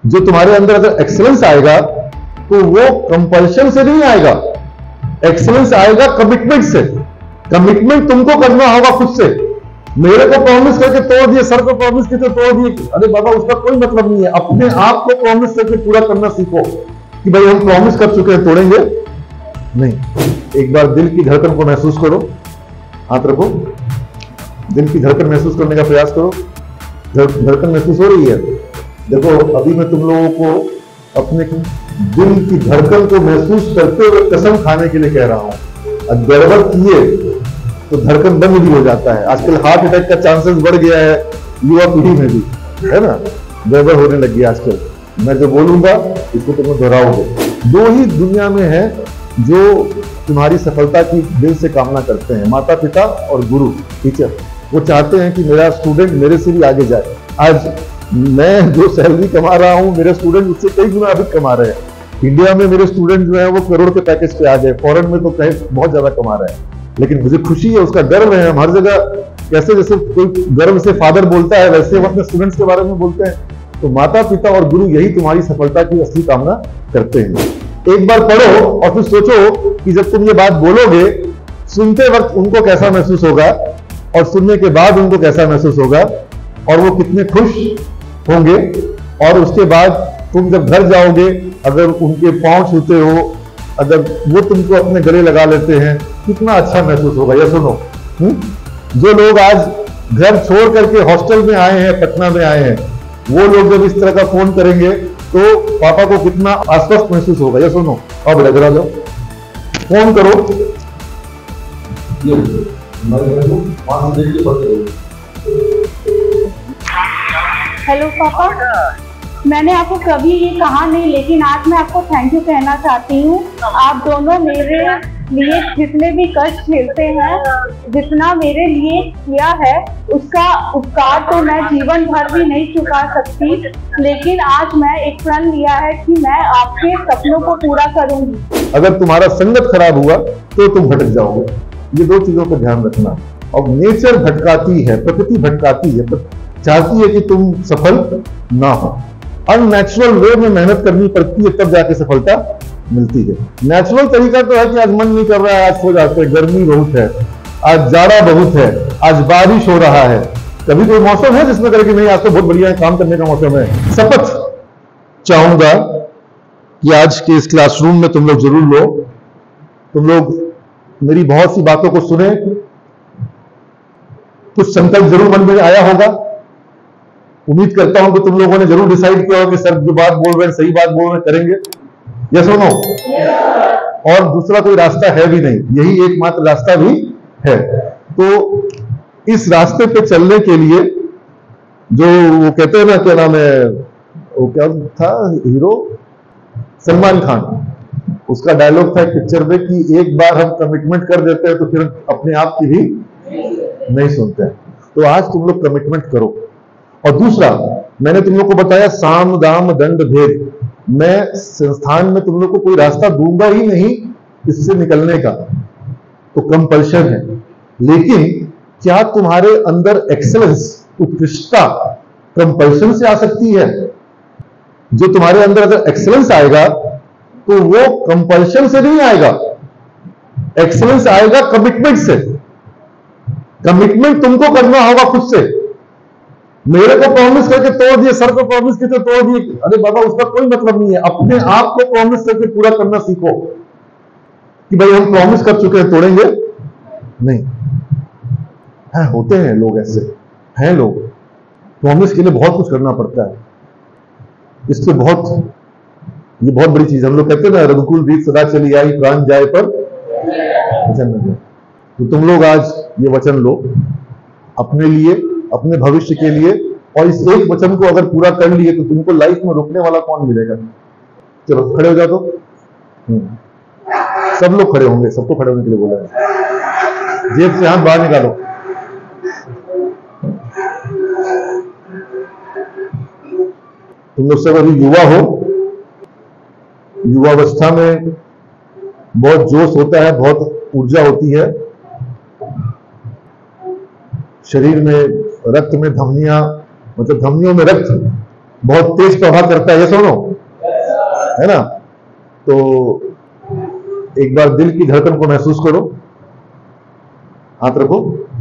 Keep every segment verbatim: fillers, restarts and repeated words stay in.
जो तुम्हारे अंदर अगर एक्सेलेंस आएगा तो वो कंपल्शन से नहीं आएगा, एक्सेलेंस आएगा कमिटमेंट से। कमिटमेंट तुमको करना होगा खुद से। मेरे को प्रॉमिस करके तोड़ दिए, सर को प्रॉमिस करके तोड़ दिए, अरे बाबा उसका कोई मतलब नहीं है। अपने आप को प्रॉमिस करके पूरा करना सीखो कि भाई हम प्रॉमिस कर चुके हैं, तोड़ेंगे नहीं। एक बार दिल की धड़कन को महसूस करो, हाथ रखो, दिल की धड़कन महसूस करने का प्रयास करो। धड़कन महसूस हो रही है? देखो अभी मैं तुम लोगों को अपने दिल की धड़कन को महसूस करते हुए कसम खाने के लिए कह रहा हूं। गड़बड़ किए तो धड़कन बंद भी हो जाता है। आजकल हार्ट अटैक का चांसेस बढ़ गया है युवा पीढ़ी में भी, है ना, गड़बड़ होने लगी आजकल। मैं जो बोलूंगा इसको तुम दोहराओगे। दो ही दुनिया में है जो तुम्हारी सफलता की दिल से कामना करते हैं, माता पिता और गुरु, टीचर। वो चाहते हैं कि मेरा स्टूडेंट मेरे से भी आगे जाए। आज मैं जो सैलरी कमा रहा हूं, मेरे स्टूडेंट उससे कई गुना अधिक कमा रहे हैं। इंडिया में मेरे स्टूडेंट जो है वो करोड़ के पैकेज पे आ गए, फॉरेन में तो कहीं बहुत ज्यादा कमा रहे हैं। लेकिन मुझे खुशी है, उसका गर्व है। हम हर जगह कैसे जैसे कोई गर्व से फादर बोलता है वैसे हम अपने स्टूडेंट्स के बारे में बोलते हैं। तो माता पिता और गुरु यही तुम्हारी सफलता की असली कामना करते हैं। एक बार पढ़ो और फिर सोचो कि जब तुम ये बात बोलोगे, सुनते वक्त उनको कैसा महसूस होगा और सुनने के बाद उनको कैसा महसूस होगा, और वो कितने खुश होंगे। और उसके बाद तुम जब घर जाओगे, अगर उनके पांव छूते हो, अगर वो तुमको अपने गले लगा लेते हैं, कितना अच्छा महसूस होगा। या सुनो, हुँ? जो लोग आज घर छोड़ करके हॉस्टल में आए हैं, पटना में आए हैं, वो लोग जब इस तरह का फोन करेंगे तो पापा को कितना आश्वस्त महसूस होगा। या सुनो, अब लग रहा जाओ, फोन करो। हेलो पापा, मैंने आपको कभी ये कहा नहीं, लेकिन आज मैं आपको थैंक यू कहना चाहती हूँ। आप दोनों मेरे लिए जितने भी कष्ट झेलते हैं, जितना मेरे लिए किया है, उसका उपकार तो मैं जीवन भर भी नहीं चुका सकती। लेकिन आज मैं एक प्रण लिया है कि मैं आपके सपनों को पूरा करूंगी। अगर तुम्हारा संगत खराब हुआ तो तुम भटक जाओगे। ये दो चीजों को ध्यान रखना। और नेचर भटकाती है, प्रकृति भटकाती है, चाहती है कि तुम सफल ना हो। अननेचुरल वे में मेहनत करनी पड़ती है, तब जाके सफलता मिलती है। नेचुरल तरीका तो है कि आज मन नहीं कर रहा है, आज सो जाते हैं, गर्मी बहुत है, आज जाड़ा बहुत है, आज बारिश हो रहा है। कभी कोई मौसम है जिसमें करके नहीं, आज तो बहुत बढ़िया है, काम करने का मौसम है। शपथ चाहूंगा कि आज के इस क्लासरूम में तुम लोग जरूर लो, तुम लोग मेरी बहुत सी बातों को सुने, कुछ संकल्प जरूर मन में आया होगा। उम्मीद करता हूं कि तुम लोगों ने जरूर डिसाइड किया होगा कि सर जो बात बोल रहे हैं सही बात बोल रहे हैं, करेंगे। यस और नो? और दूसरा कोई रास्ता है भी नहीं, यही एकमात्र रास्ता भी है। तो इस रास्ते पे चलने के लिए जो वो कहते हैं ना, क्या नाम है वो, क्या था हीरो, सलमान खान, उसका डायलॉग था एक पिक्चर में कि एक बार हम कमिटमेंट कर देते हैं तो फिर अपने आप की भी नहीं सुनते हैं। तो आज तुम लोग कमिटमेंट करो। और दूसरा, मैंने तुम लोग को बताया साम दाम दंड भेद। मैं संस्थान में तुम लोग को कोई रास्ता दूंगा ही नहीं इससे निकलने का, तो कंपल्शन है। लेकिन क्या तुम्हारे अंदर एक्सेलेंस, उत्कृष्टता कंपल्शन से आ सकती है? जो तुम्हारे अंदर अगर एक्सेलेंस आएगा तो वो कंपल्शन से नहीं आएगा, एक्सेलेंस आएगा कमिटमेंट से। कमिटमेंट तुमको करना होगा खुद से। मेरे को प्रॉमिस करके तोड़ दिए, सर को प्रॉमिस करके तोड़ दिए, अरे बाबा उसका कोई मतलब नहीं है। अपने आप को प्रॉमिस करके पूरा करना सीखो कि भाई हम प्रॉमिस कर चुके हैं, तोड़ेंगे नहीं। है, होते हैं लोग ऐसे, हैं लोग, प्रॉमिस के लिए बहुत कुछ करना पड़ता है। इससे बहुत, ये बहुत बड़ी चीज। हम लोग कहते हैं ना, रघुकुल रीत सदा चली आई, प्राण जाए पर वचन न जाए। तो तुम लोग आज ये वचन लो अपने लिए, अपने भविष्य के लिए, और इस एक वचन को अगर पूरा कर लिए तो तुमको लाइफ में रुकने वाला कौन मिलेगा। चलो खड़े हो जाओ। तो सब लोग खड़े होंगे, सबको खड़े होने के लिए बोला है। जेब से हाथ बाहर निकालो। तुम लोग सब अभी युवा हो, युवावस्था में बहुत जोश होता है, बहुत ऊर्जा होती है, शरीर में, रक्त में धमनियां, मतलब धमनियों में रक्त बहुत तेज प्रभाव करता है, ये सुनो, है ना। तो एक बार दिल की धड़कन को महसूस करो, हाथ रखो,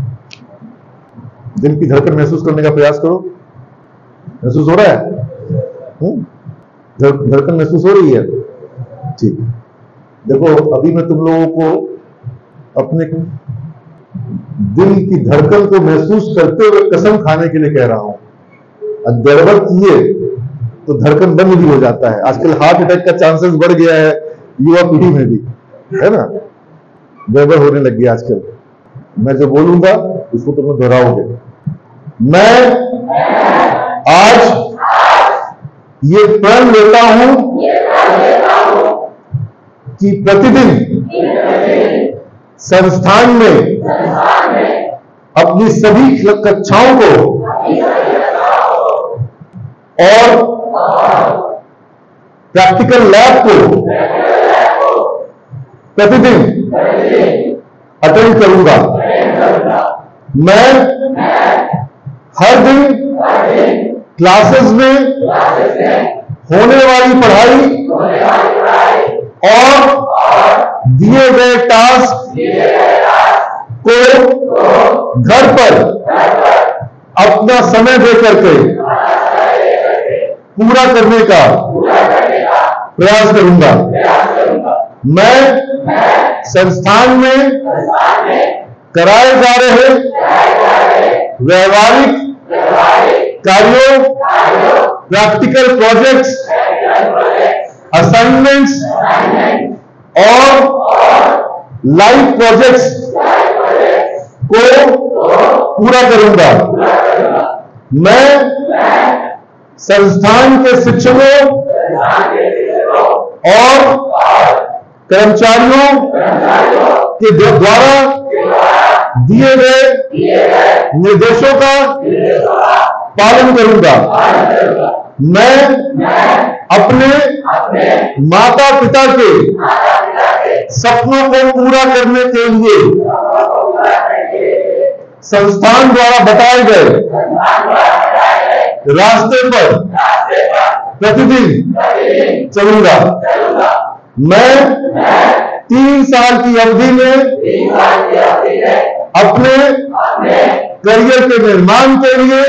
दिल की धड़कन महसूस करने का प्रयास करो। महसूस हो रहा है? हम्म? धड़कन महसूस हो रही है? ठीक। देखो, अभी मैं तुम लोगों को अपने दिल की धड़कन को महसूस करते हुए कसम खाने के लिए कह रहा हूं। गड़बड़ किए तो धड़कन बंद भी हो जाता है। आजकल हार्ट अटैक का चांसेस बढ़ गया है युवा पीढ़ी में भी, है ना। गड़बड़ होने लग गया आजकल। मैं जो बोलूंगा उसको तुम लोग दोहराओगे। मैं आज ये प्रण लेता हूं कि प्रतिदिन संस्थान में अपनी सभी कक्षाओं को और प्रैक्टिकल लैब को प्रतिदिन अटेंड करूंगा। मैं हर दिन क्लासेस में होने वाली पढ़ाई और दिए गए टास्क को घर पर अपना समय देकर के पूरा करने का प्रयास करूंगा। मैं संस्थान में कराए जा रहे व्यवहारिक कार्यों, प्रैक्टिकल प्रोजेक्ट्स, असाइनमेंट्स और लाइव प्रोजेक्ट्स को पूरा करूंगा। मैं संस्थान के शिक्षकों और कर्मचारियों के द्वारा दिए गए निर्देशों का पालन करूंगा। मैं अपने माता पिता के सपनों को पूरा करने के लिए संस्थान द्वारा बताए गए रास्ते पर प्रतिदिन चलूंगा। मैं तीन साल की अवधि में अपने करियर के निर्माण के लिए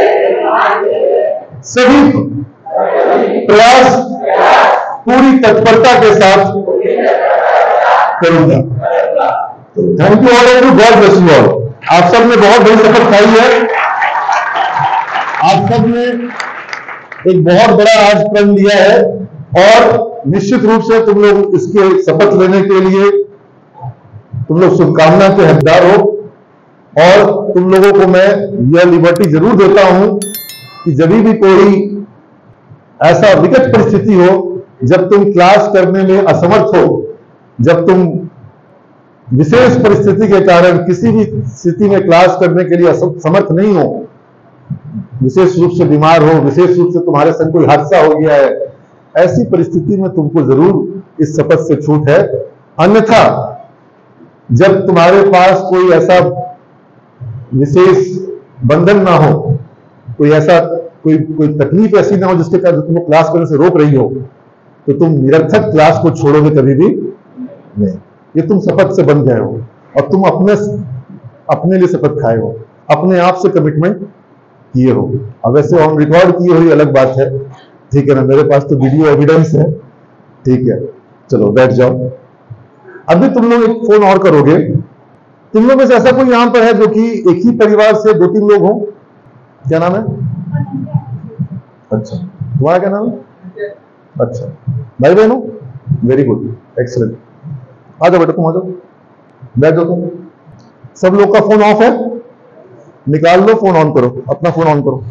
सभी प्रयास पूरी तत्परता के साथ करूंगा। Thank you all, God bless you all. आप सब ने बहुत बड़ी शपथ खाई है। आप सब ने एक बहुत बड़ा आज प्रण लिया है और निश्चित रूप से तुम लोग इसके शपथ लेने के लिए तुम लोग शुभकामना के हकदार हो। और तुम लोगों को मैं यह लिबर्टी जरूर देता हूं कि जब भी कोई ऐसा विकट परिस्थिति हो जब तुम क्लास करने में असमर्थ हो, जब तुम विशेष परिस्थिति के कारण किसी भी स्थिति में क्लास करने के लिए समर्थ नहीं हो, विशेष रूप से बीमार हो, विशेष रूप से तुम्हारे संग कोई हादसा हो गया है, ऐसी परिस्थिति में तुमको जरूर इस शपथ से छूट है। अन्यथा जब तुम्हारे पास कोई ऐसा विशेष बंधन ना हो, कोई ऐसा कोई कोई तकलीफ ऐसी ना हो जिसके कारण तुम्हें क्लास करने से रोक रही हो, तो तुम निरर्थक क्लास को छोड़ोगे कभी भी नहीं। ये तुम शपथ से बंध गए हो और तुम अपने अपने लिए शपथ खाए हो, अपने आप से कमिटमेंट किए हो। अब वैसे ऑन रिकॉर्ड किए हुई अलग बात है, ठीक है ना। मेरे पास तो वीडियो एविडेंस है, ठीक है। चलो बैठ जाओ। अभी तुम लोग एक फोन और करोगे। तुम लोग में से ऐसा कोई यहां पर है जो कि एक ही परिवार से दो तीन लोग हो? क्या नाम है? अच्छा, तुम्हारा क्या नाम है? अच्छा, भाई बहनों, वेरी गुड, एक्सीलेंट। आ जाओ बेटा, तुम आ जाओ, बैठ जाओ तुम। सब लोग का फोन ऑफ है? निकाल लो, फोन ऑन करो, अपना फोन ऑन करो।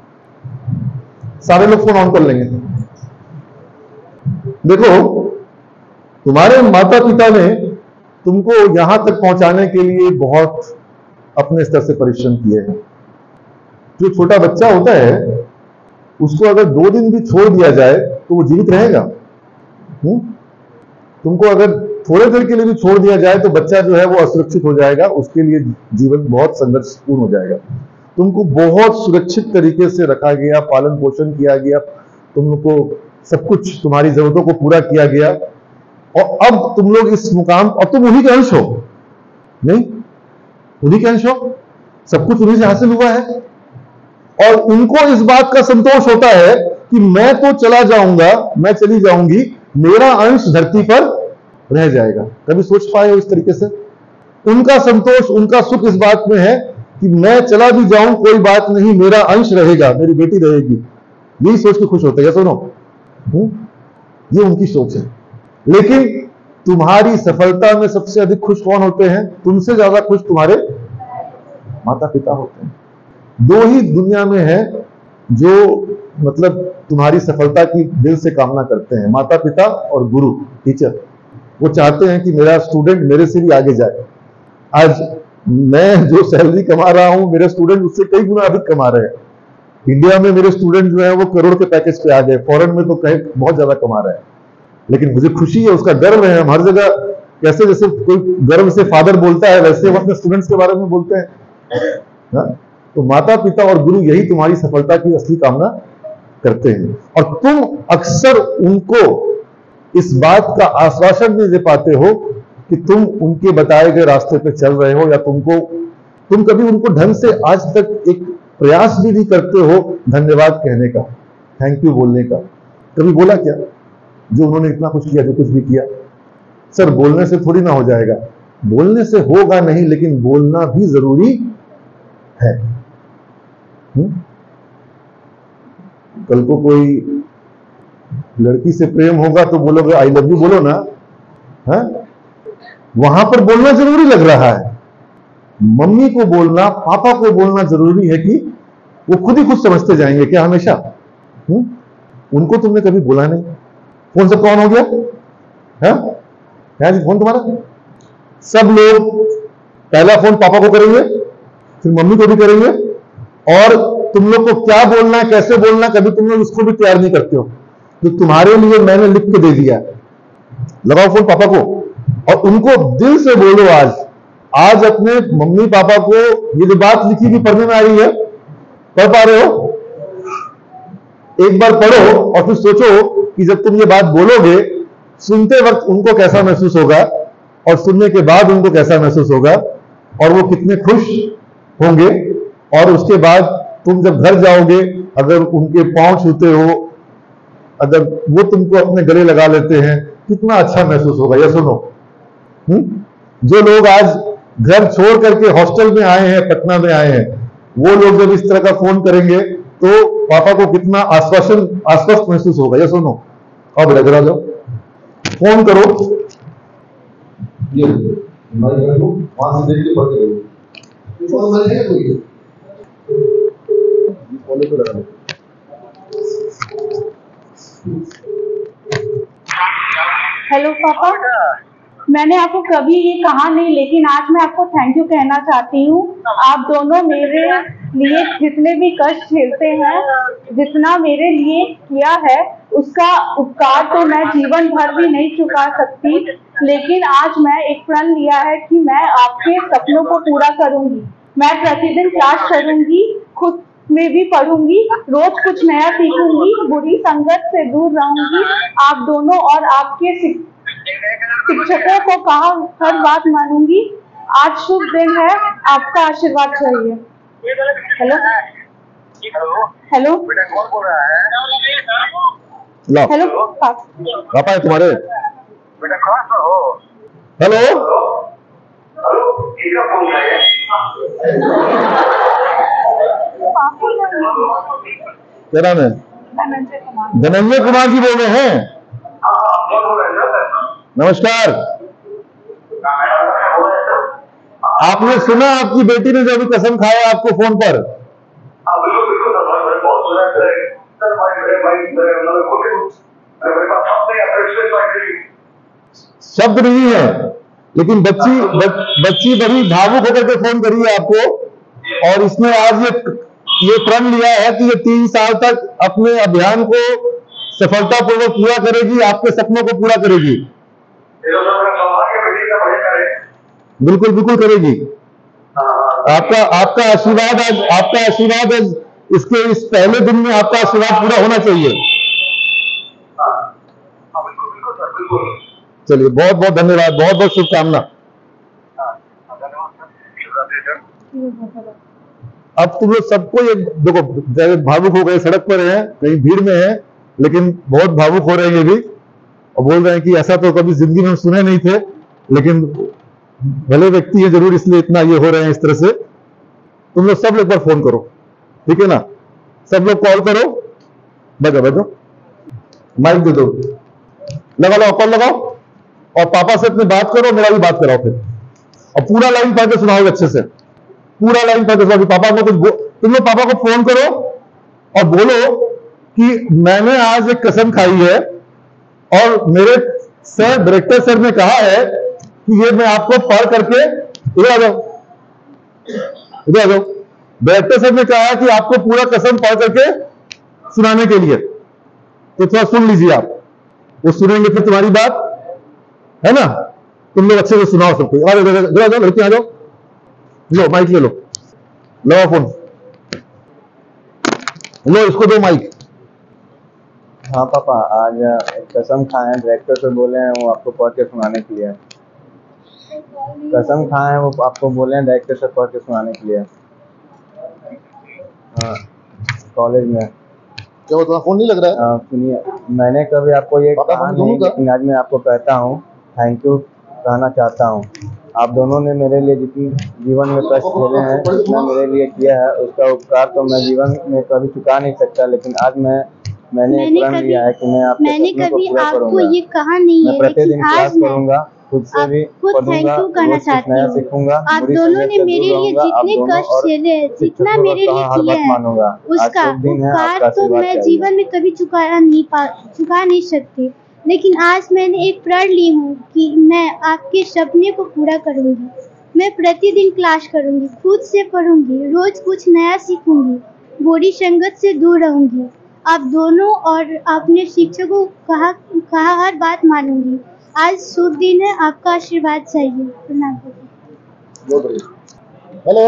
सारे लोग फोन ऑन कर लेंगे। देखो, तुम्हारे माता पिता ने तुमको यहां तक पहुंचाने के लिए बहुत अपने स्तर से परिश्रम किए हैं। जो छोटा बच्चा होता है उसको अगर दो दिन भी छोड़ दिया जाए तो वो जीवित रहेगा। हुँ? तुमको अगर थोड़े देर के लिए भी छोड़ दिया जाए तो बच्चा जो है वो असुरक्षित हो जाएगा, उसके लिए जीवन बहुत संघर्षपूर्ण हो जाएगा। तुमको बहुत सुरक्षित तरीके से रखा गया, पालन पोषण किया गया, तुमको सब कुछ तुम्हारी जरूरतों को पूरा किया गया, और अब तुम लोग इस मुकाम, और तुम उन्हीं के अंश हो, नहीं उन्हीं के अंश हो, सब कुछ उन्हीं से हासिल हुआ है। और उनको इस बात का संतोष होता है कि मैं तो चला जाऊंगा, मैं चली जाऊंगी, मेरा अंश धरती पर रह जाएगा। कभी सोच पाए हो इस तरीके से? उनका संतोष, उनका सुख इस बात में है कि मैं चला भी जाऊं कोई बात नहीं, मेरा अंश रहेगा, मेरी बेटी रहेगी। यही सोच के खुश होते हैं, सुनो, ये उनकी सोच है। लेकिन तुम्हारी सफलता में सबसे अधिक खुश कौन होते हैं? तुमसे ज्यादा खुश तुम्हारे माता पिता होते हैं। दो ही दुनिया में है जो मतलब तुम्हारी सफलता की दिल से कामना करते हैं, माता पिता और गुरु, टीचर। वो चाहते हैं कि मेरा स्टूडेंट मेरे से भी आगे जाए। आज मैं जो सैलरी कमा रहा हूं, मेरे स्टूडेंट उससे कई गुना अधिक कमा रहे हैं। इंडिया में मेरे स्टूडेंट जो है वो करोड़ के पैकेज पे आ गए, फॉरेन में तो कहीं बहुत ज्यादा कमा रहे हैं। लेकिन मुझे खुशी है, उसका गर्व है। हम हर जगह कैसे, जैसे कोई गर्व से फादर बोलता है, वैसे हम अपने स्टूडेंट्स के बारे में बोलते हैं ना? तो माता पिता और गुरु यही तुम्हारी सफलता की असली कामना करते हैं। और तुम अक्सर उनको इस बात का आश्वासन नहीं दे पाते हो कि तुम उनके बताए गए रास्ते पे चल रहे हो, या तुमको तुम कभी उनको ढंग से आज तक एक प्रयास भी नहीं करते हो धन्यवाद कहने का, थैंक यू बोलने का। कभी बोला क्या जो उन्होंने इतना कुछ किया, जो कुछ भी किया? सर बोलने से थोड़ी ना हो जाएगा, बोलने से होगा नहीं, लेकिन बोलना भी जरूरी है। हुँ? कल को कोई लड़की से प्रेम होगा तो बोलोगे आई लव यू, बोलो ना, है? वहां पर बोलना जरूरी लग रहा है। मम्मी को बोलना, पापा को बोलना जरूरी है कि वो खुद ही खुद समझते जाएंगे क्या हमेशा? हुँ? उनको तुमने कभी बोला नहीं। फोन सब कौन हो गया है? है जी फोन तुम्हारा? सब लोग पहला फोन पापा को करेंगे, फिर मम्मी को भी करेंगे, और तुम लोग को क्या बोलना है, कैसे बोलना, कभी तुम लोग उसको भी तैयार नहीं करते हो। तो तुम्हारे लिए मैंने लिख के दे दिया, लगाओ फोन पापा को और उनको दिल से बोलो। आज आज अपने मम्मी पापा को ये जो बात लिखी भी पढ़ने में आ रही है, पढ़ पा रहे हो? एक बार पढ़ो और फिर सोचो कि जब तुम ये बात बोलोगे, सुनते वक्त उनको कैसा महसूस होगा, और सुनने के बाद उनको कैसा महसूस होगा, और वो कितने खुश होंगे। और उसके बाद तुम जब घर जाओगे, अगर उनके पांव छूते हो, अगर वो तुमको अपने गले लगा लेते हैं, कितना अच्छा महसूस होगा। या सुनो, हुँ? जो लोग आज घर छोड़ करके हॉस्टल में आए हैं, पटना में आए हैं, वो लोग जब इस तरह का फोन करेंगे तो पापा को कितना आश्वासन आश्वस्त महसूस होगा। या सुनो, अब लग रहा जाओ, फोन करो, ये वहां से देख के पढ़ के हेलो पापा, मैंने आपको कभी ये कहा नहीं, लेकिन आज मैं आपको थैंक यू कहना चाहती हूँ। आप दोनों मेरे लिए जितने भी कष्ट झेलते हैं, जितना मेरे लिए किया है, उसका उपकार तो मैं जीवन भर भी नहीं चुका सकती। लेकिन आज मैं एक प्रण लिया है कि मैं आपके सपनों को पूरा करूंगी। मैं प्रतिदिन क्लास करूंगी, खुद में भी पढ़ूंगी, रोज कुछ नया सीखूंगी, बुरी संगत से दूर रहूंगी, आप दोनों और आपके शिक्षकों को कहा हर बात मानूंगी। आज शुभ दिन है, आपका आशीर्वाद चाहिए। हेलो हेलो हेलो पापा है तुम्हारे? हेलो क्या नाम है? धनंजय कुमार जी बोल रहे हैं? नमस्कार। आपने सुना आपकी बेटी ने जो अभी कसम खाया आपको फोन पर? शब्द नहीं है, लेकिन बच्ची बच, बच्ची बड़ी भावुक होकर के फोन करी है आपको, और इसने आज ये ये प्रण लिया है कि ये तीन साल तक अपने अभियान को सफलतापूर्वक पूरा करेगी, आपके सपनों को पूरा करेगी। बिल्कुल बिल्कुल करेगी। आपका आपका आशीर्वाद आज आपका आशीर्वाद आज इसके इस पहले दिन में आपका आशीर्वाद पूरा होना चाहिए। चलिए बहुत बहुत धन्यवाद, बहुत बहुत शुभकामना। अब तुम लोग सबको ये देखो, भावुक हो गए, सड़क पर हैं, कहीं भीड़ में हैं, लेकिन बहुत भावुक हो रहे हैं ये भी, और बोल रहे हैं कि ऐसा तो कभी जिंदगी में सुने नहीं थे, लेकिन भले व्यक्ति है जरूर, इसलिए इतना ये हो रहे हैं इस तरह से। तुम लोग सब लोग एक बार फोन करो, ठीक है ना? सब लोग कॉल करो, बजाओ बजाओ, माइक दे दो, लगा लो, कॉल लगाओ, और पापा से अपनी बात करो, मेरा भी बात कराओ फिर, और पूरा लाइन पढ़ के सुनाओ अच्छे से, पूरा लाइन पढ़ के सुनाओ। पापा को कुछ तुम लोग पापा को फोन करो और बोलो कि मैंने आज एक कसम खाई है, और मेरे सर, डायरेक्टर सर ने कहा है कि ये मैं आपको पढ़ करके, इधर आ जाओ, इधर आ जाओ, डायरेक्टर सर ने कहा कि आपको पूरा कसम पढ़ करके सुनाने के लिए, तो थोड़ा सुन लीजिए आप, वो सुनेंगे फिर तुम्हारी बात, है ना? तुम लोग अच्छे से सुनाओ सबको। आ जाओ, इधर आ जाओ, लड़की आ जाओ, लो माइक ले लो, लो फोन लो, इसको दो माइक। हाँ पापा, आज कसम खाए, डायरेक्टर से बोले हैं वो आपको पढ़ के सुनाने के लिए, कसम खाए हैं वो आपको बोले हैं डायरेक्टर से पढ़ के सुनाने के लिए। हाँ, कॉलेज में। क्या वो तुम्हारा फोन नहीं लग रहा है? सुनिए, मैंने कभी आपको ये कहा नहीं, लेकिन आज मैं आपको कहता हूँ, थैंक यू कहना चाहता हूँ। आप दोनों ने मेरे लिए जितनी जीवन में कष्ट झेले हैं, जितना मेरे लिए किया है, उसका उपकार तो मैं जीवन में कभी चुका नहीं सकता, लेकिन आज मैं मैंने, मैंने प्रण लिया है कि मैं आपके सपनों को पूरा करूंगा। ये कहा नहीं मैं प्रतिदिन क्लास करूंगा, खुद से भी पढ़ूंगा, रोज कुछ नया सीखूंगा। आप दोनों ने मेरे लिए जितने कष्ट झेले, जितना मेरे लिए किया है, उसका उपकार तो मैं जीवन में कभी चुका नहीं पा चुका नहीं सकती, लेकिन आज मैंने एक प्रण ली हूँ कि मैं आपके सपने को पूरा करूंगी। मैं प्रतिदिन क्लास करूंगी, खुद से पढ़ूंगी, रोज कुछ नया सीखूंगी, बुरी संगत से दूर रहूंगी। आप दोनों और अपने शिक्षकों को कहा कहा हर बात मानूंगी। आज शुभ दिन है, आपका आशीर्वाद चाहिए। प्रणाम। हेलो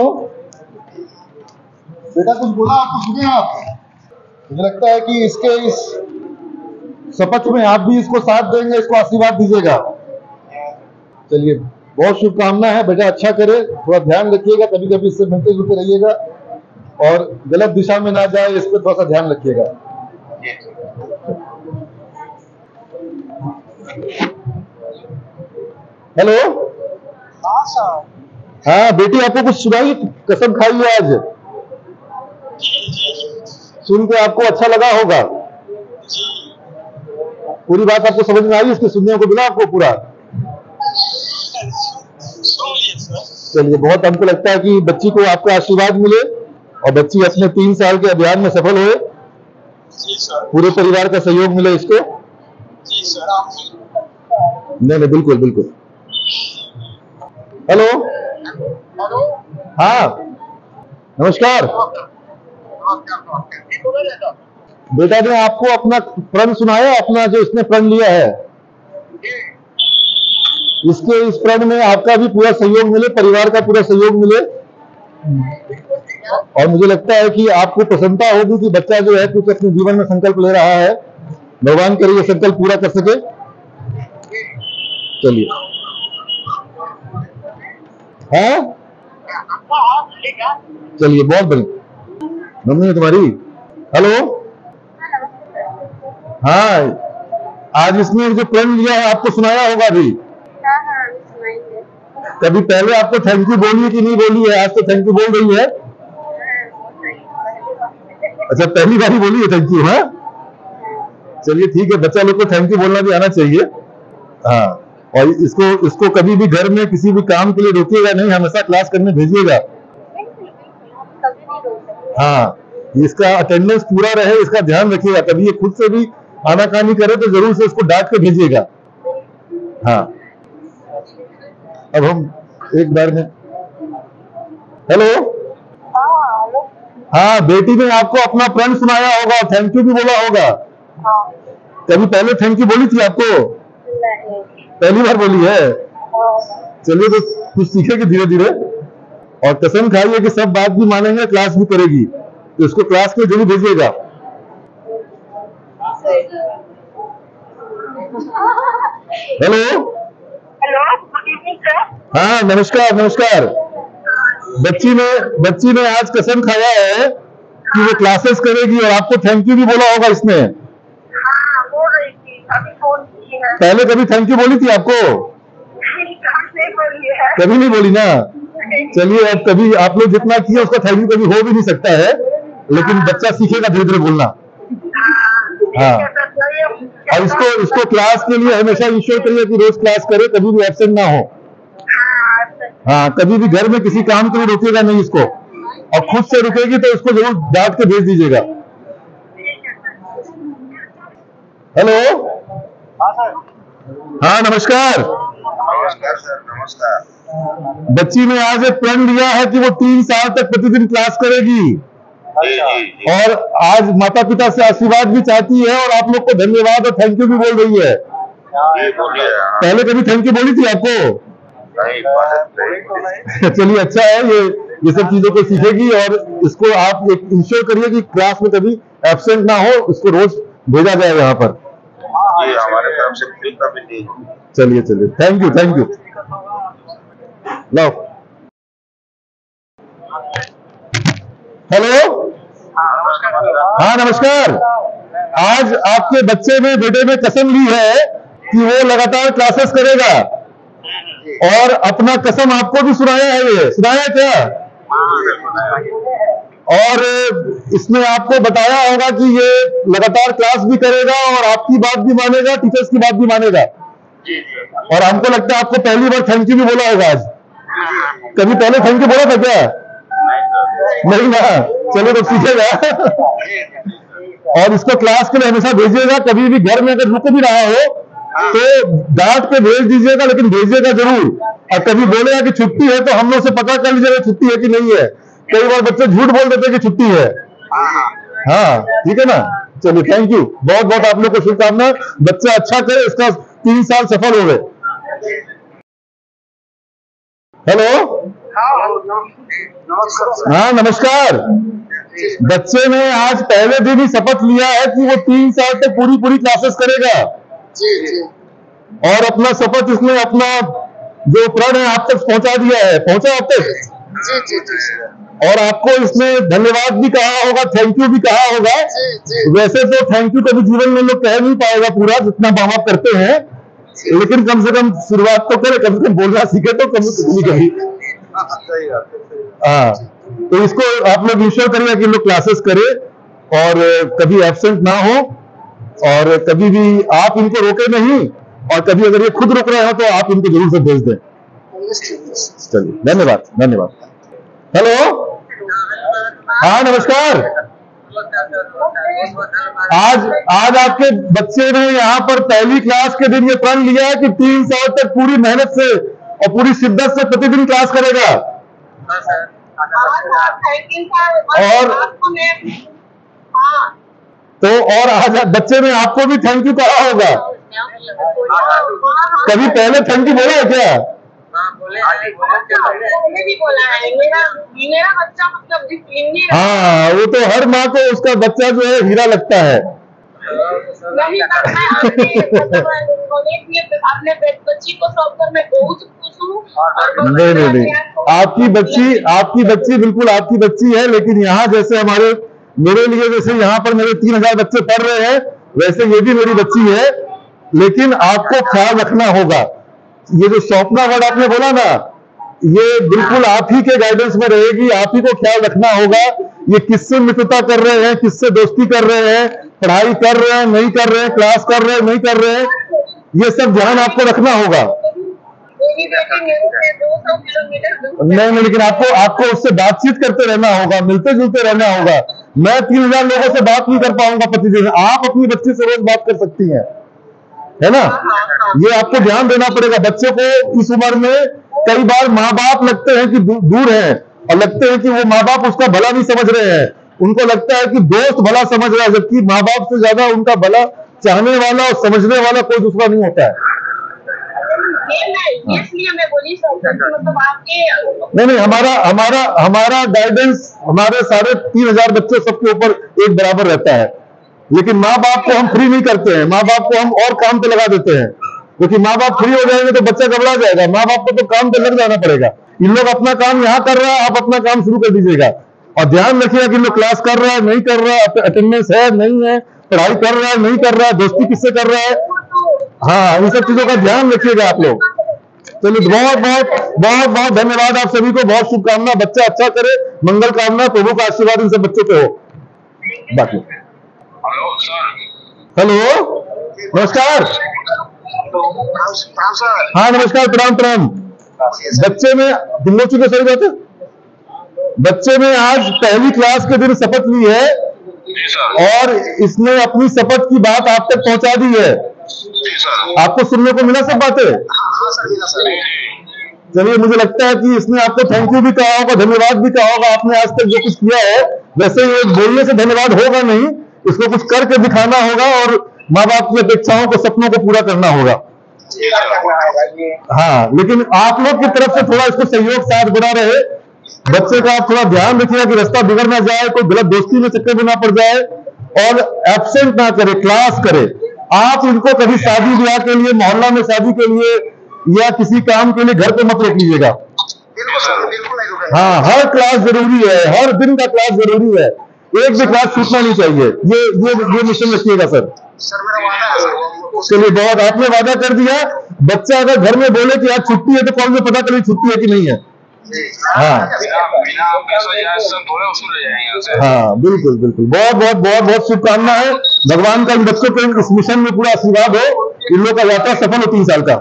बेटा, कुछ बोला आपको, सुने आप? मुझे लगता है कि इसके इस शपथ में आप भी इसको साथ देंगे, इसको आशीर्वाद दीजिएगा। चलिए, बहुत शुभकामना है बेटा, अच्छा करे, थोड़ा ध्यान रखिएगा, कभी कभी इससे मिलते जुलते रहिएगा, और गलत दिशा में ना जाए, इस पर थोड़ा सा ध्यान रखिएगा। हेलो, हाँ बेटी, आपको कुछ सुनाई, कसम खाई है आज, सुन के आपको अच्छा लगा होगा, पूरी बात आपको समझ में आई, इसके सुनने को मिला आपको पूरा? चलिए, बहुत हमको लगता है कि बच्ची को आपका आशीर्वाद मिले, और बच्ची अपने तीन साल के अभियान में सफल हुए, पूरे परिवार का सहयोग मिले इसको। नहीं नहीं, बिल्कुल बिल्कुल। हेलो, हाँ नमस्कार। बेटा ने आपको अपना प्रण सुनाया, अपना जो इसने प्रण लिया है, इसके इस प्रण में आपका भी पूरा सहयोग मिले, परिवार का पूरा सहयोग मिले, और मुझे लगता है कि आपको प्रसन्नता होगी कि बच्चा जो है कुछ अपने जीवन में संकल्प ले रहा है। भगवान करे ये संकल्प पूरा कर सके। चलिए, हाँ चलिए, बहुत बढ़िया। मम्मी है तुम्हारी? हेलो, हाँ, आज इसने जो प्रण लिया है आपको सुनाया होगा अभी? कभी पहले आपको थैंक यू बोली है कि नहीं बोली है? आज तो थैंक यू बोल रही है। अच्छा, पहली बार ही बोली है थैंक यू? हाँ, चलिए ठीक है, बच्चा लोग को थैंक यू बोलना भी आना चाहिए। हाँ, और इसको इसको कभी भी घर में किसी भी काम के लिए रोकिएगा नहीं, हमेशा क्लास करने भेजिएगा। हाँ, इसका अटेंडेंस पूरा रहे, इसका ध्यान रखिएगा। कभी ये खुद से भी आनाकानी करे तो जरूर से इसको डांट के भेजिएगा। हाँ, अब हम एक बार में, हेलो, हाँ बेटी ने आपको अपना प्रण सुनाया होगा, थैंक यू भी बोला होगा। कभी पहले थैंक यू बोली थी आपको? पहली बार बोली है। चलिए, तो कुछ सीखेगी धीरे धीरे। और कसम खाइए कि सब बात भी मानेंगे, क्लास भी करेगी, तो इसको क्लास में जरूर भेजिएगा। Hello hello, good evening sir. हाँ नमस्कार नमस्कार। बच्ची ने बच्ची ने आज कसम खाया है कि वो क्लासेस करेगी और आपको थैंक यू भी बोला होगा इसने। हाँ, बोल रही थी, अभी फोन की है। पहले कभी थैंक यू बोली थी आपको? नहीं बोली है। कभी नहीं बोली ना। चलिए, अब कभी आप लोग जितना किए उसका थैंक यू कभी हो भी नहीं सकता है, लेकिन बच्चा सीखेगा धीरे धीरे बोलना। हाँ, और इसको इसको क्लास के लिए हमेशा इंश्योर करिए कि रोज क्लास करे, कभी भी एब्सेंट ना हो। हाँ, कभी भी घर में किसी काम के लिए रुकेगा नहीं इसको, और खुद से रुकेगी तो उसको जरूर डांट के भेज दीजिएगा। हेलो, हाँ नमस्कार। नमस्कार सर, नमस्कार। बच्ची ने आज एक प्रण लिया है कि वो तीन साल तक प्रतिदिन क्लास करेगी, जी जी जी। और आज माता पिता से आशीर्वाद भी चाहती है और आप लोग को धन्यवाद और थैंक यू भी बोल रही है। जी बोलिए। पहले कभी थैंक यू बोली थी आपको? नहीं, नहीं। चलिए, अच्छा है, ये ये सब चीजों को सीखेगी, और इसको आप इंश्योर करिए कि क्लास में कभी एब्सेंट ना हो, इसको रोज भेजा जाए यहाँ पर। जी, हमारे तरफ से फ्री कभी नहीं। चलिए चलिए, थैंक यू थैंक यू। लो, हेलो, हाँ नमस्कार। आज आपके बच्चे ने बेटे ने कसम ली है कि वो लगातार क्लासेस करेगा, और अपना कसम आपको भी सुनाया है। ये सुनाया क्या? और इसने आपको बताया होगा कि ये लगातार क्लास भी करेगा और आपकी बात भी मानेगा, टीचर्स की बात भी मानेगा। और हमको लगता है आपको पहली बार थैंक यू भी बोला होगा आज। कभी पहले थैंक यू बोला था क्या? नहीं ना। चलो तो सीखेगा। और इसको क्लास के लिए हमेशा भेजिएगा। कभी भी घर में अगर रुक भी रहा हो तो डांट के भेज दीजिएगा, लेकिन भेजिएगा जरूर। और कभी बोलेगा कि छुट्टी है तो हम लोग से पता कर लीजिएगा छुट्टी है कि नहीं है। कई बार बच्चे झूठ बोल देते हैं कि छुट्टी है। हाँ, ठीक है ना। चलिए, थैंक यू, बहुत बहुत आप लोग को शुभकामना। बच्चा अच्छा करे, इसका तीन साल सफल हो गए। हेलो, हाँ नमस्कार। बच्चे ने आज पहले दिन ही शपथ लिया है कि वो तीन साल तक पूरी पूरी क्लासेस करेगा, और अपना शपथ इसने अपना जो प्रण है आप तक पहुंचा दिया है। पहुंचा आप तक? और आपको इसने धन्यवाद भी कहा होगा, थैंक यू भी कहा होगा। वैसे तो थैंक यू कभी जीवन में लोग कह नहीं पाएगा पूरा, जितना माँ बाप करते हैं, लेकिन कम से कम शुरुआत तो करे, कम से कम बोलना सीखे तो कभी कभी कभी। हाँ, तो इसको आप लोग इंश्योर करिए कि लोग क्लासेस करे और कभी एब्सेंट ना हो, और कभी भी आप इनको रोके नहीं, और कभी अगर ये खुद रुक रहे हो तो आप इनको जरूर से भेज दें। चलिए, धन्यवाद धन्यवाद। हेलो, हाँ नमस्कार। आज आज आपके बच्चे ने यहाँ पर पहली क्लास के दिन ये प्रण लिया है कि तीन साल तक पूरी मेहनत से और पूरी शिद्दत से प्रतिदिन क्लास करेगा। और तो और आज बच्चे ने आपको भी थैंक यू कहा होगा। कभी पहले थैंक यू बोला है क्या? भी बोला है। मेरा मेरा बच्चा मतलब डिसिप्लिन। हाँ, वो तो हर माँ को उसका बच्चा जो है हीरा लगता है। नहीं, अपने बच्ची को सौंपकर मैं बहुत खुश हूँ। नहीं नहीं नहीं, आपकी बच्ची आपकी बच्ची बिल्कुल आपकी बच्ची है, लेकिन यहाँ जैसे हमारे मेरे लिए जैसे यहाँ पर मेरे तीन हजार बच्चे पढ़ रहे हैं, वैसे ये भी मेरी बच्ची है। लेकिन आपको ख्याल रखना होगा। ये जो सौंपना वर्ड आपने बोला ना, ये बिल्कुल आप ही के गाइडेंस में रहेगी। आप ही को ख्याल रखना होगा ये किससे मित्रता कर रहे हैं, किससे दोस्ती कर रहे हैं, पढ़ाई कर रहे हैं नहीं कर रहे हैं, क्लास कर रहे हैं नहीं कर रहे हैं, ये सब ध्यान आपको रखना होगा। नहीं नहीं, लेकिन आपको आपको उससे बातचीत करते रहना होगा, मिलते जुलते रहना होगा। मैं तीन हजार लोगों से बात नहीं कर पाऊंगा प्रतिदिन, आप अपनी बच्ची से रोज बात कर सकती हैं, है ना। ये आपको ध्यान देना पड़ेगा। बच्चे को इस उम्र में कई बार माँ बाप लगते हैं कि दूर हैं, और लगते हैं कि वो माँ बाप उसका भला नहीं समझ रहे हैं। उनको लगता है कि दोस्त भला समझ रहा है, जबकि माँ बाप से ज्यादा उनका भला चाहने वाला और समझने वाला कोई दूसरा नहीं होता है। ये मैं इसलिए मैं बोली सर मतलब आपके नहीं नहीं हमारा हमारा हमारा गाइडेंस हमारे साढ़े तीन हजार बच्चे सबके ऊपर एक बराबर रहता है, लेकिन माँ बाप को हम फ्री नहीं करते हैं, माँ बाप को हम और काम पे लगा देते हैं, क्योंकि माँ बाप फ्री हो जाएंगे तो बच्चा घबरा जाएगा। माँ बाप को तो काम पे लग जाना पड़ेगा। इन लोग अपना काम यहाँ कर रहा है, आप अपना काम शुरू कर दीजिएगा और ध्यान रखिएगा कि इन लोग क्लास कर रहा है नहीं कर रहा है, अटेंडेंस है नहीं है, पढ़ाई कर रहा है नहीं कर रहा है, दोस्ती किससे कर रहा है। हाँ, इन सब चीजों का ध्यान रखिएगा आप लोग। चलिए बहुत बहुत बहुत बहुत धन्यवाद आप सभी को, बहुत शुभकामना। बच्चा अच्छा करे, मंगल कामना, प्रभु का आशीर्वाद इन सब बच्चों पे हो। बाकी हेलो नमस्कार। हाँ नमस्कार, प्रणाम प्रणाम। बच्चे में तुम लोग चुके सही बात है, बच्चे में आज पहली क्लास के दिन शपथ ली है और इसने अपनी शपथ की बात आप तक पहुंचा दी है। आपको सुनने को मिला सब बातें? चलिए, मुझे लगता है कि इसने आपको थैंक यू भी कहा होगा, धन्यवाद भी कहा होगा। आपने आज तक जो कुछ किया है, वैसे ये बोलने से धन्यवाद होगा नहीं, इसको कुछ करके दिखाना होगा और माँ बाप की अपेक्षाओं को, सपनों को पूरा करना होगा। हाँ, लेकिन आप लोग की तरफ से थोड़ा इसको सहयोग साथ बना रहे। बच्चे का आप थोड़ा ध्यान रखिएगा कि रास्ता बिगड़ ना जाए, कोई गलत दोस्ती में चक्कर में ना पड़ जाए और एब्सेंट ना करे, क्लास करे। आप इनको कभी शादी ब्याह के लिए, मोहल्ला में शादी के लिए या किसी काम के लिए घर पे मत रख लीजिएगा। हाँ, हर क्लास जरूरी है, हर दिन का क्लास जरूरी है, एक भी क्लास छूटना नहीं चाहिए। ये ये ये मिशन रखिएगा सर। चलिए, बहुत आपने वादा कर दिया। बच्चा अगर घर में बोले कि आज छुट्टी है तो कॉलेज में पता करिए छुट्टी है कि नहीं है। हाँ हाँ, बिल्कुल बिल्कुल। बहुत बहुत बहुत बहुत शुभकामना है। भगवान का इन बच्चों के इस मिशन में पूरा आशीर्वाद हो, इन लोगों का यात्रा सफल हो तीन साल का।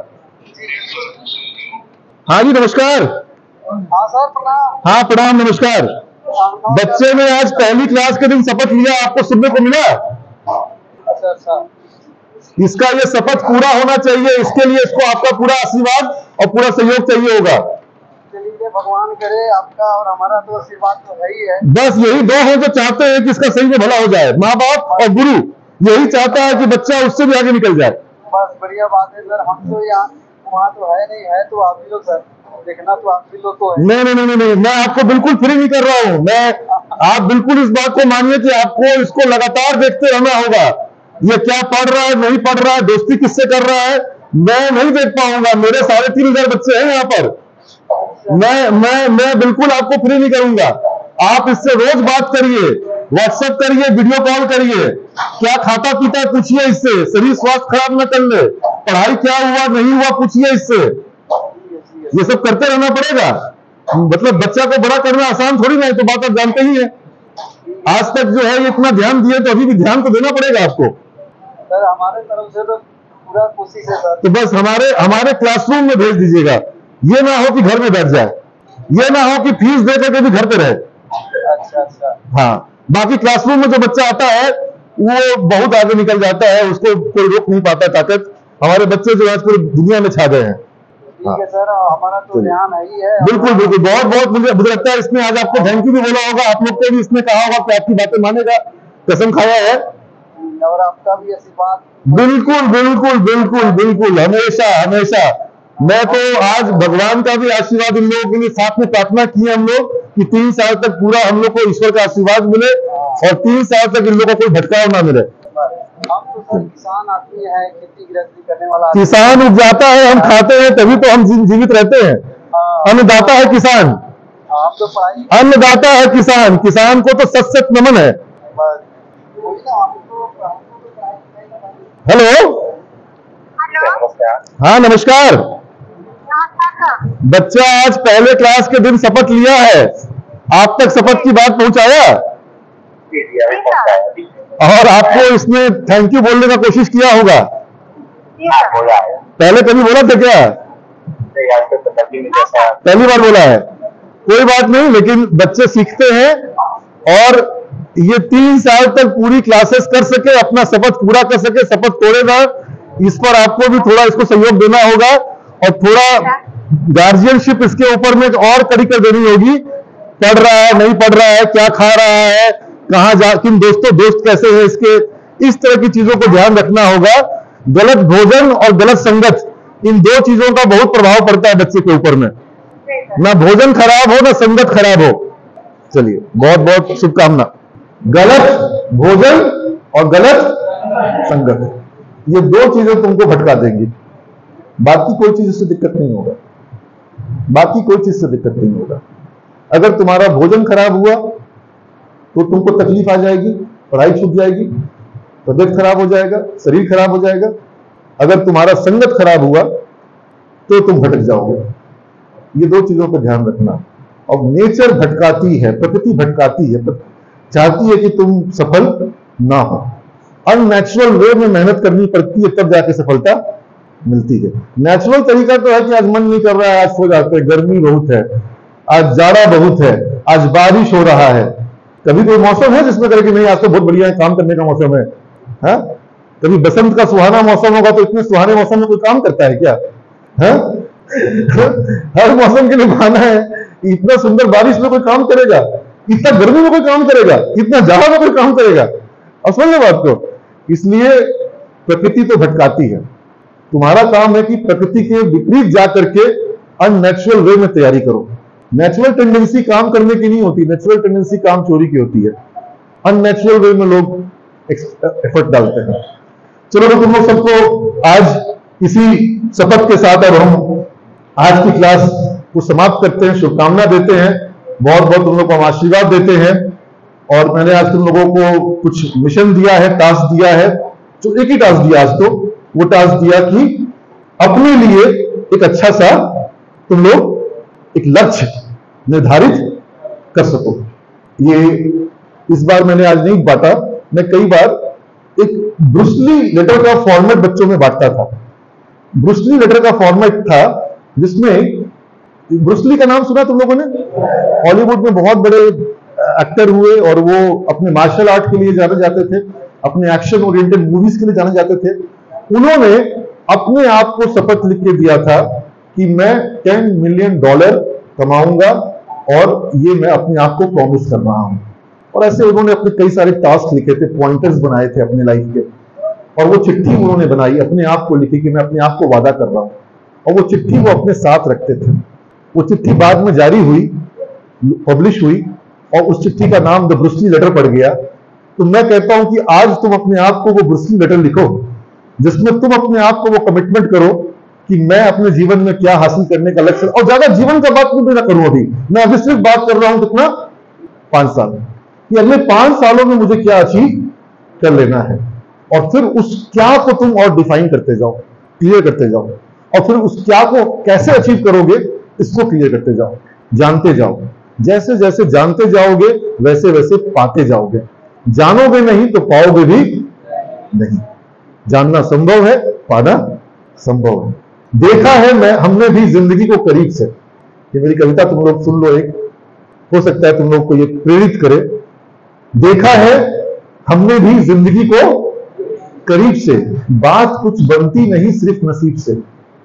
हाँ जी नमस्कार। हाँ सर प्रणाम। हाँ प्रणाम, नमस्कार। बच्चे ने आज पहली क्लास के दिन शपथ लिया, आपको सुनने को मिला? अच्छा अच्छा। इसका ये शपथ पूरा होना चाहिए, इसके लिए इसको आपका पूरा आशीर्वाद और पूरा सहयोग चाहिए होगा। चलिए, भगवान करे आपका और हमारा तो आशीर्वाद तो है ही है। बस यही दो हैं जो चाहते हैं कि इसका सही में भला हो जाए। माँ बाप और गुरु यही चाहता है कि बच्चा उससे भी आगे निकल जाए। बस बढ़िया बात है सर। हम तो यहाँ वहाँ तो है नहीं, है तो आप भी लोग सर, देखना तो आप भी लोग को है। नहीं नहीं नहीं नहीं, मैं आपको बिल्कुल फ्री नहीं कर रहा हूँ। मैं आप बिल्कुल इस बात को मानिए कि आपको इसको लगातार देखते रहना होगा। ये क्या पढ़ रहा है, नहीं पढ़ रहा है, दोस्ती किससे कर रहा है, मैं नहीं देख पाऊंगा। मेरे साढ़े तीन हजार बच्चे हैं यहाँ पर। मैं मैं मैं बिल्कुल आपको फ्री नहीं करूंगा। आप इससे रोज बात करिए, व्हाट्सएप करिए, वीडियो कॉल करिए, क्या खाता पीता पूछिए इससे, शरीर स्वास्थ्य खराब न कर ले, पढ़ाई क्या हुआ नहीं हुआ पूछिए इससे। ये सब करते रहना पड़ेगा। मतलब बच्चा को बड़ा करना आसान थोड़ी ना है, तो बात आप जानते ही है। आज तक जो है ये इतना ध्यान दिए तो अभी भी ध्यान तो देना पड़ेगा आपको। सर हमारे तरफ से तो पूरा कोशिश है सर। तो बस हमारे हमारे क्लासरूम में भेज दीजिएगा। ये ना हो कि घर में बैठ जाए, ये ना हो कि फीस दे करके भी घर पे रहे। अच्छा अच्छा। हाँ, बाकी क्लासरूम में जो बच्चा आता है वो बहुत आगे निकल जाता है, उसको कोई रोक नहीं पाता ताकत। हमारे बच्चे जो आज पूरी दुनिया में छा गए हैं। ठीक है सर, हमारा तो ध्यान है ही है। बिल्कुल बिल्कुल, बहुत बहुत मुझे मुझे लगता है इसने आज आपको थैंक यू भी बोला होगा, आप लोग को भी इसने कहा होगा कि आपकी बातें मानेगा, कसम खाया है। और आपका भी आशीर्वाद। बिल्कुल बिल्कुल बिल्कुल बिल्कुल, हमेशा हमेशा। मैं तो आज भगवान का भी आशीर्वाद इन लोगों के लिए साथ में प्रार्थना की है हम लोग कि तीन साल तक पूरा हम लोग को ईश्वर का आशीर्वाद मिले और तीन साल तक इन लोगों को कोई भटकाव ना मिले। हम तो सर किसान आदमी है, खेती गृहस्थी करने वाला। किसान उपजाता है, हम खाते हैं, तभी तो हम जीवित रहते हैं। अन्नदाता है किसान। आप तो पढ़ाई। अन्नदाता है किसान, किसान को तो सत सत नमन है। हेलो हाँ नमस्कार। बच्चा आज पहले क्लास के दिन शपथ लिया है, आप तक शपथ की बात पहुंचाया और आपको इसने थैंक यू बोलने का कोशिश किया होगा। पहले कभी बोला था क्या? पहली बार बोला है। कोई बात नहीं, लेकिन बच्चे सीखते हैं और ये तीन साल तक पूरी क्लासेस कर सके, अपना शपथ पूरा कर सके, शपथ तोड़ेगा। इस पर आपको भी थोड़ा इसको सहयोग देना होगा और थोड़ा गार्जियनशिप इसके ऊपर में और कड़ी कर देनी होगी। पढ़ रहा है नहीं पढ़ रहा है, क्या खा रहा है, कहाँ जा, किन दोस्तों दोस्त कैसे है इसके, इस तरह की चीजों को ध्यान रखना होगा। गलत भोजन और गलत संगत इन दो चीजों का बहुत प्रभाव पड़ता है बच्चे के ऊपर में, ना भोजन खराब हो ना संगत खराब हो। चलिए, बहुत बहुत शुभकामना। गलत भोजन और गलत संगत, ये दो चीजें तुमको भटका देंगी। बाकी कोई चीज से दिक्कत नहीं होगा, बाकी कोई चीज से दिक्कत नहीं होगा। अगर तुम्हारा भोजन खराब हुआ तो तुमको तकलीफ आ जाएगी, पढ़ाई छूट जाएगी, तबियत खराब हो जाएगा, शरीर खराब हो जाएगा। अगर तुम्हारा संगत खराब हुआ तो तुम भटक जाओगे। ये दो चीजों पर ध्यान रखना। और नेचर भटकाती है, प्रकृति भटकाती है, चाहती है कि तुम सफल ना हो। अननेचुरल वे में मेहनत करनी पड़ती है, तब जाके सफलता मिलती है। नेचुरल तरीका तो है कि आज मन नहीं कर रहा है, आज सो जाते हैं, गर्मी बहुत है, आज जाड़ा बहुत है, आज बारिश हो रहा है। कभी कोई मौसम है जिसमें कहे कि नहीं आज तो बहुत बढ़िया है, काम करने का मौसम है, हा? कभी बसंत का सुहाना मौसम होगा तो इतने सुहाने मौसम में कोई काम करता है क्या? हा? हर मौसम के लिए बहाना है। इतना सुंदर बारिश में कोई काम करेगा? इतना गर्मी में कोई काम करेगा? इतना जाड़ा में कोई काम करेगा? अब समझ लो बात को। इसलिए प्रकृति तो भटकाती है, तुम्हारा काम है कि प्रकृति के विपरीत जाकर के अननेचुरल वे में तैयारी करो। नेचुरल टेंडेंसी काम करने की नहीं होती, नेचुरल टेंडेंसी काम चोरी की होती है। अननेचुरल वे में लोग एफर्ट डालते हैं। चलो तो तुम लोग सबको आज इसी शपथ के साथ अब हम आज की क्लास को समाप्त करते हैं, शुभकामना देते हैं, बहुत बहुत तुम लोग को हम आशीर्वाद देते हैं। और मैंने आज तुम लोगों को कुछ मिशन दिया है, टास्क दिया है, जो एक ही टास्क दिया आज तो, वो टास्क दिया कि अपने लिए एक अच्छा सा तुम लोग एक लक्ष्य निर्धारित कर सको। ये इस बार मैंने आज नहीं बांटा, मैं कई बार एक ब्रूस ली लेटर का फॉर्मेट बच्चों में बांटता था। ब्रूस ली लेटर का फॉर्मेट था जिसमें, ब्रूस ली का नाम सुना तुम लोगों ने? हॉलीवुड में बहुत बड़े एक्टर हुए और वो अपने मार्शल आर्ट के लिए जाने जाते थे, अपने एक्शन ओरिएंटेड मूवीज के लिए जाने जाते थे। उन्होंने अपने आप को शपथ लिख के दिया था कि मैं टेन मिलियन डॉलर कमाऊंगा और ये मैं अपने आप को प्रॉमिस कर रहा हूं। और ऐसे उन्होंने अपने कई सारे टास्क लिखे थे, पॉइंटर्स बनाए थे अपने लाइफ के, और वो चिट्ठी उन्होंने बनाई, अपने आप को लिखी कि मैं अपने आप को वादा कर रहा हूं। और वो चिट्ठी वो अपने साथ रखते थे। वो चिट्ठी बाद में जारी हुई, पब्लिश हुई, और उस चिट्ठी का नाम द ब्रूस ली लेटर पड़ गया। तो मैं कहता हूं कि आज तुम अपने आप को वो ब्रूस ली लेटर लिखो, जिसमें तुम अपने आप को वो कमिटमेंट करो कि मैं अपने जीवन में क्या हासिल करने का लक्ष्य। और ज्यादा जीवन का बात भी ना करूं, अभी मैं अभी सिर्फ बात कर रहा हूं कितना, पांच साल कि अगले पांच सालों में मुझे क्या अचीव कर लेना है। और फिर उस क्या को तुम और डिफाइन करते जाओ, क्लियर करते जाओ, और फिर उस क्या को कैसे अचीव करोगे इसको क्लियर करते जाओ, जानते जाओ। जैसे जैसे जानते जाओगे वैसे वैसे पाते जाओगे। जानोगे नहीं तो पाओगे भी नहीं। जानना संभव है, पाना संभव है। देखा है मैं हमने भी जिंदगी को करीब से, ये मेरी कविता तुम लोग सुन लो, एक हो सकता है तुम लोग को ये प्रेरित करे। देखा है हमने भी जिंदगी को करीब से, बात कुछ बनती नहीं सिर्फ नसीब से।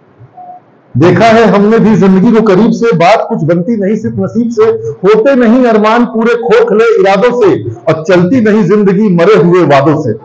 देखा है हमने भी जिंदगी को करीब से, बात कुछ बनती नहीं सिर्फ नसीब से। होते नहीं अरमान पूरे खोखले इरादों से, और चलती नहीं जिंदगी मरे हुए वादों से।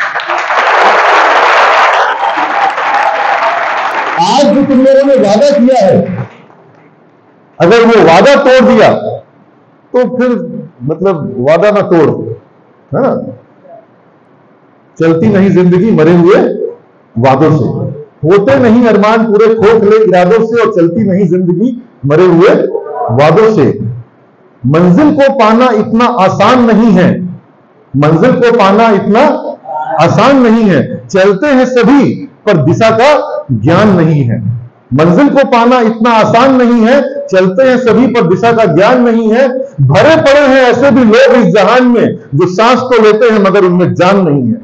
आज जो तुम लोगों ने वादा किया है, अगर वो वादा तोड़ दिया तो फिर मतलब वादा ना तोड़, है ना? चलती नहीं जिंदगी मरे हुए वादों से, होते नहीं अरमान पूरे खोखले इरादों से, और चलती नहीं जिंदगी मरे हुए वादों से। मंजिल को पाना इतना आसान नहीं है, मंजिल को पाना इतना आसान नहीं है। चलते हैं सभी पर दिशा का ज्ञान नहीं है। मंजिल को पाना इतना आसान नहीं है, चलते हैं सभी पर दिशा का ज्ञान नहीं है। भरे पड़े हैं ऐसे भी लोग इस जहान में, जो सांस तो लेते हैं मगर उनमें जान नहीं है।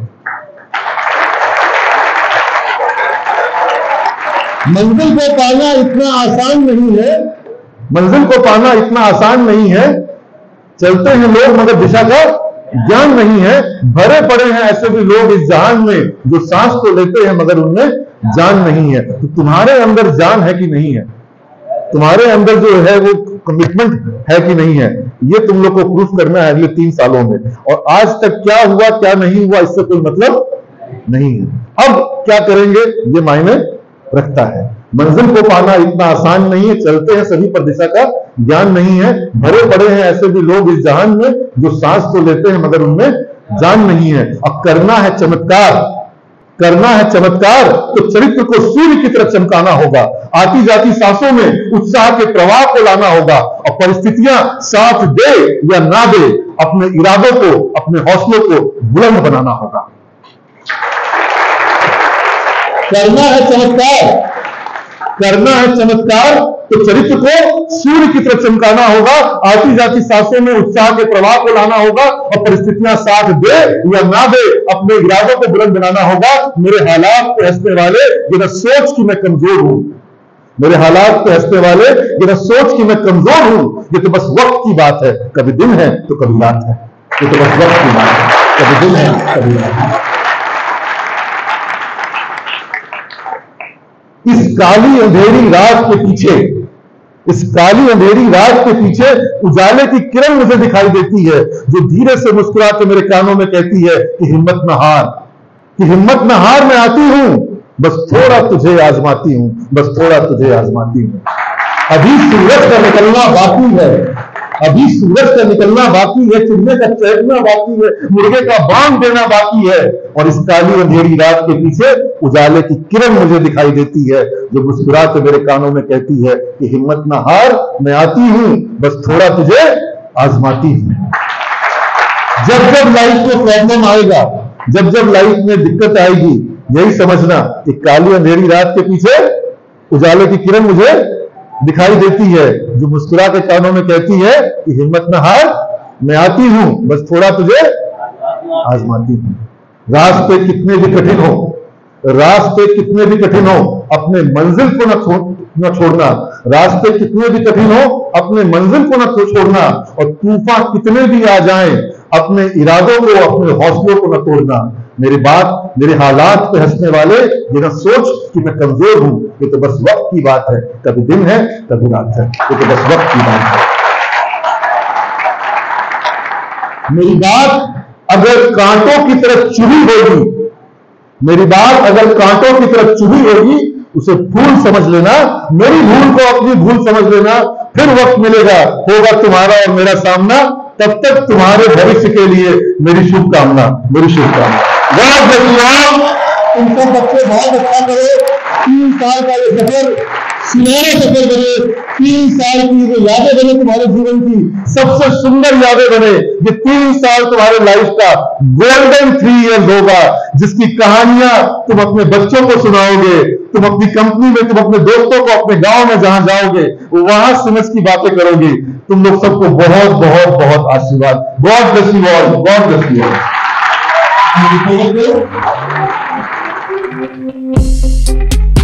मंजिल को पाना इतना आसान नहीं है, मंजिल को पाना इतना आसान नहीं है। चलते हैं लोग मगर दिशा का ज्ञान नहीं है। भरे पड़े हैं ऐसे भी लोग इस जहान में, जो सांस तो लेते हैं मगर उनमें जान नहीं है। तो तुम्हारे अंदर जान है कि नहीं है? तुम्हारे अंदर जो है वो कमिटमेंट है कि नहीं है? ये तुम लोग को प्रूफ करना है अगले तीन सालों में। और आज तक क्या हुआ क्या नहीं हुआ इससे कोई मतलब नहीं है। अब क्या करेंगे ये मायने रखता है। मंजिल को पाना इतना आसान नहीं है, चलते हैं सभी पर दिशा का ज्ञान नहीं है। भरे पड़े हैं ऐसे भी लोग इस जहान में जो सांस तो लेते हैं मगर उनमें जान नहीं है। अब करना है चमत्कार, करना है चमत्कार तो चरित्र को सूर्य की तरह चमकाना होगा। आती जाती सांसों में उत्साह के प्रवाह को लाना होगा और परिस्थितियां साथ दे या ना दे, अपने इरादों को, अपने हौसलों को बुलंद बनाना होगा। करना है चमत्कार, करना है चमत्कार तो चरित्र को सूर्य की तरह चमकाना होगा। आती जाती सांसों में उत्साह के प्रवाह को लाना होगा और परिस्थितियां साथ दे या ना दे, अपने इरादों को बुलंद बनाना होगा। मेरे हालात पे हंसने वाले ये न सोच कि मैं कमजोर हूं, मेरे हालात पे हंसने वाले ये न सोच कि मैं कमजोर हूं, ये तो बस वक्त की बात है, कभी दिन है तो कभी रात है। ये तो बस वक्त की बात है, कभी दिन है कभी रात है। इस काली अंधेरी रात के पीछे, इस काली अंधेरी रात के पीछे उजाले की किरण मुझे दिखाई देती है, जो धीरे से मुस्कुरा के मेरे कानों में कहती है कि हिम्मत न हार, कि हिम्मत न हार, मैं आती हूं, बस थोड़ा तुझे आजमाती हूं, बस थोड़ा तुझे आजमाती हूं। अभी सूरज का निकलना बाकी है, अभी सूरज का निकलना बाकी है, चिड़िया का चहकना बाकी है, मुर्गे का बांग देना बाकी है, और इस काली अंधेरी रात के पीछे उजाले की किरण मुझे दिखाई देती है, जो मुस्कुरा के मेरे कानों में कहती है कि हिम्मत ना हार, मैं आती हूं, बस थोड़ा तुझे आजमाती हूं। जब जब लाइफ में प्रॉब्लम आएगा, जब जब लाइफ में दिक्कत आएगी, यही समझना कि काली अंधेरी रात के पीछे उजाले की किरण मुझे दिखाई देती है, जो मुस्कुरा के कानों में कहती है कि हिम्मत न हार, मैं आती हूं, बस थोड़ा तुझे आजमाती हूं। रास्ते कितने भी कठिन हो, रास्ते कितने भी कठिन हो, अपने मंजिल को न छोड़ न छोड़ना। रास्ते कितने भी कठिन हो, अपने मंजिल को न छोड़ना, और तूफान कितने भी आ जाएं, अपने इरादों को, अपने हौसलों को न तोड़ना। मेरी बात, मेरे हालात पे हंसने वाले ये न सोच कि मैं कमजोर हूं, ये तो बस वक्त की बात है, कभी दिन है कभी रात है, ये तो बस वक्त की बात है। मेरी बात अगर कांटों की तरफ चुभी होगी, मेरी बात अगर कांटों की तरफ चुभी होगी, उसे भूल समझ लेना, मेरी भूल को अपनी भूल समझ लेना। फिर वक्त मिलेगा, होगा तुम्हारा और मेरा सामना, तब तक तुम्हारे भविष्य के लिए मेरी शुभकामना, मेरी शुभकामना। बहुत धन्यवाद। तुम सब बच्चे बहुत अच्छा करो, तीन साल का ये सफर सुनहरा सफर बने, तीन साल की जो यादें बने तुम्हारे जीवन की, सबसे सुंदर यादें बने। ये तीन साल तुम्हारे लाइफ का गोल्डन थ्री इयर्स होगा, जिसकी कहानियां तुम अपने बच्चों को सुनाओगे, तुम अपनी कंपनी में, तुम अपने दोस्तों को, अपने गांव में जहां जाओगे, वहां सिमस की बातें करोगे। तुम लोग सबको बहुत बहुत बहुत आशीर्वाद। God bless you all, God bless you all.